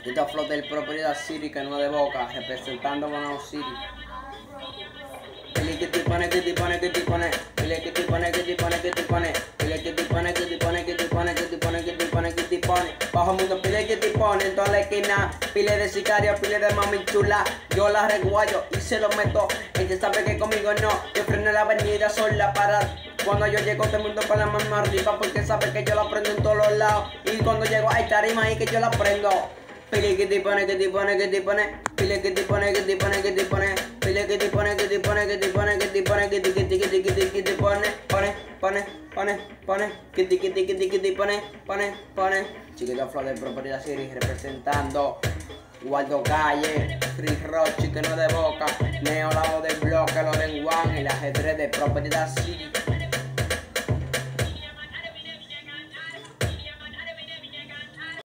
Chiquito Flow del Propiedad City, que no es de Boca, representando Bonao City. Pile que te pone, que te pone, que te pone. Pile que te pone, que te pone, que te pone. Pile que te pone, que te pone, que te pone, que te pone, que te pone, que te pone. Bajo mundo, pile que te pone en toda la esquina. Pile de sicario, pile de mami chula. Yo la reguayo y se lo meto. Ella sabe que conmigo no. Yo freno la avenida sola para. Cuando yo llego todo el mundo con la mano arriba, porque sabe que yo la prendo en todos los lados. Y cuando llego hay tarima ahí que yo la prendo. Pile que te pone, que te pone, que te pone. Pile que te pone, que te pone, que te pone. Pile que te pone, que te pone, que te pone, que te pone, que te pone, pone, que te pone. Chiquito Flow de Propiedad City representando Guardo Calle, Free Rock, Chiqueno de Boca, Neo Lavo del Bloque, Loren One, el ajedrez de Propiedad City.